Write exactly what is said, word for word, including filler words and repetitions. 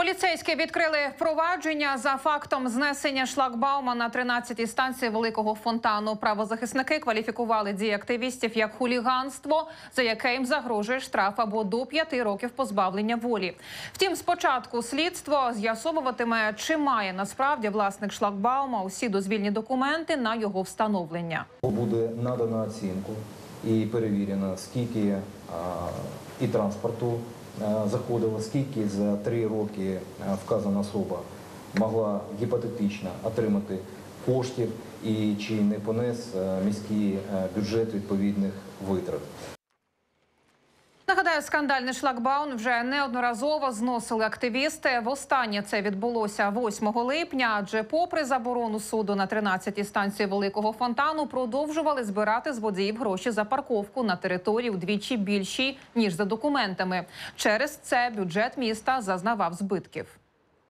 Поліцейські відкрили провадження за фактом знесення шлагбаума на тринадцятій станції Великого фонтану. Правозахисники кваліфікували дії активістів як хуліганство, за яке їм загрожує штраф або до п'яти років позбавлення волі. Втім, спочатку слідство з'ясовуватиме, чи має насправді власник шлагбаума усі дозвільні документи на його встановлення. Буде надана оцінку і перевірено, скільки а, і транспорту заходило, скільки за три роки вказана особа могла гіпотетично отримати коштів і чи не понес міський бюджет відповідних витрат. Нагадаю, скандальний шлагбаум вже неодноразово зносили активісти. Востаннє це відбулося восьмого липня, адже попри заборону суду на тринадцятій станції Великого фонтану продовжували збирати з водіїв гроші за парковку на території вдвічі більшій, ніж за документами. Через це бюджет міста зазнавав збитків.